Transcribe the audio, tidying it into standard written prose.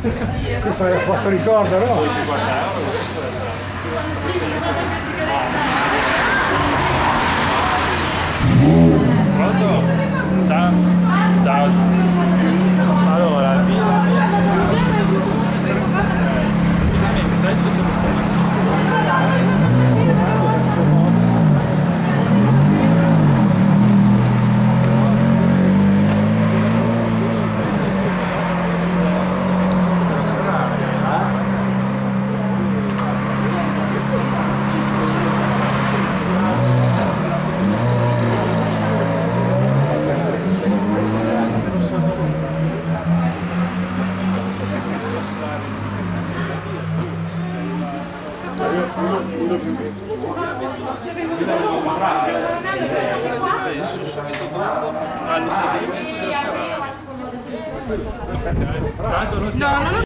Questo è fatto ricordo, no? 50 euro. Pronto? Ciao. Ciao. Allora, sai dove sono tanto non